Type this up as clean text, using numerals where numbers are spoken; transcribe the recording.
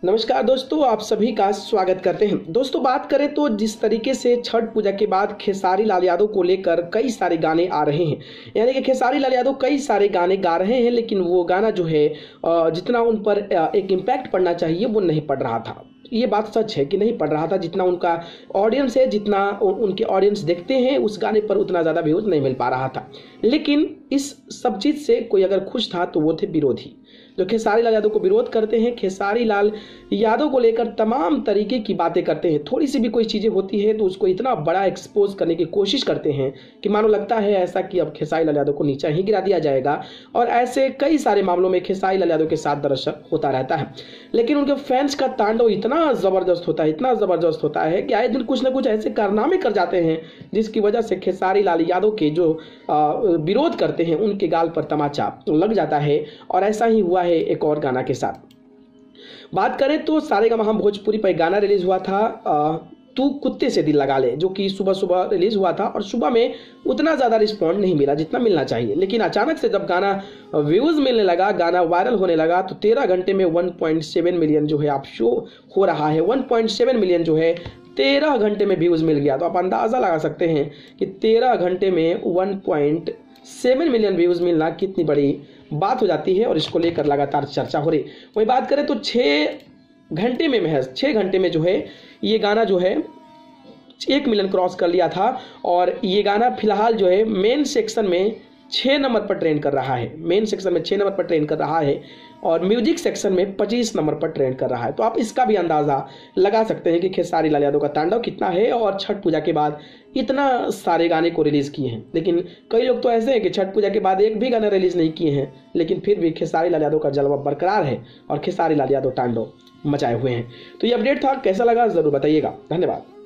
नमस्कार दोस्तों, आप सभी का स्वागत करते हैं। दोस्तों, बात करें तो जिस तरीके से छठ पूजा के बाद खेसारी लाल यादव को लेकर कई सारे गाने आ रहे हैं, यानी कि खेसारी लाल यादव कई सारे गाने गा रहे हैं, लेकिन वो गाना जो है जितना उन पर एक इम्पैक्ट पड़ना चाहिए वो नहीं पड़ रहा था। ये बात सच है कि नहीं पड़ रहा था। जितना उनका ऑडियंस है, जितना उनके ऑडियंस देखते हैं, उस गाने पर उतना ज़्यादा व्यूज नहीं मिल पा रहा था। लेकिन इस सब चीज़ से कोई अगर खुश था तो वो थे विरोधी, जो खेसारी लाल यादव को विरोध करते हैं, खेसारी लाल यादव को लेकर तमाम तरीके की बातें करते हैं। थोड़ी सी भी कोई चीज़ें होती है तो उसको इतना बड़ा एक्सपोज करने की कोशिश करते हैं कि मानो लगता है ऐसा कि अब खेसारी लाल यादव को नीचा ही गिरा दिया जाएगा। और ऐसे कई सारे मामलों में खेसारी लाल यादव के साथ दरअसल होता रहता है। लेकिन उनके फैंस का तांडव इतना ज़बरदस्त होता है, इतना ज़बरदस्त होता है कि आए दिन कुछ ना कुछ ऐसे कारनामे कर जाते हैं जिसकी वजह से खेसारी लाल यादव के जो विरोध करते हैं उनके गाल पर तमाचा लग जाता है। और ऐसा ही हुआ है एक और गाना के साथ। बात करें तो सारेगामा भोजपुरी पर गाना रिलीज हुआ था, तू कुत्ते से दिल लगा ले, जो कि सुबह सुबह रिलीज हुआ था और सुबह में उतना ज़्यादा रिस्पॉन्ड नहीं मिला जितना मिलना चाहिए। लेकिन अचानक से जब गाना व्यूज़ मिलने लगा, गाना वायरल होने लगा, तो 13 घंटे में 1.7 मिलियन जो है आप शो हो रहा है। 1.7 मिलियन जो है 13 घंटे में व्यूज़ मिल गया। तो आप अंदाज़ा लगा सकते हैं कि 13 घंटे में 1.7 मिलियन व्यूज़ मिलना कितनी बड़ी बात हो जाती है, और इसको लेकर लगातार चर्चा हो रही। वही बात करें तो 6 घंटे में, महज 6 घंटे में जो है ये गाना जो है 1 मिलियन क्रॉस कर लिया था। और ये गाना फिलहाल जो है मेन सेक्शन में 6 नंबर पर ट्रेंड कर रहा है। मेन सेक्शन में 6 नंबर पर ट्रेंड कर रहा है और म्यूजिक सेक्शन में 25 नंबर पर ट्रेंड कर रहा है। तो आप इसका भी अंदाज़ा लगा सकते हैं कि खेसारी लाल यादव का तांडव कितना है। और छठ पूजा के बाद इतना सारे गाने को रिलीज़ किए हैं, लेकिन कई लोग तो ऐसे हैं कि छठ पूजा के बाद एक भी गाना रिलीज़ नहीं किए हैं, लेकिन फिर भी खेसारी लाल यादव का जलवा बरकरार है और खेसारी लाल यादव तांडव मचाए हुए हैं। तो ये अपडेट था, कैसा लगा ज़रूर बताइएगा। धन्यवाद।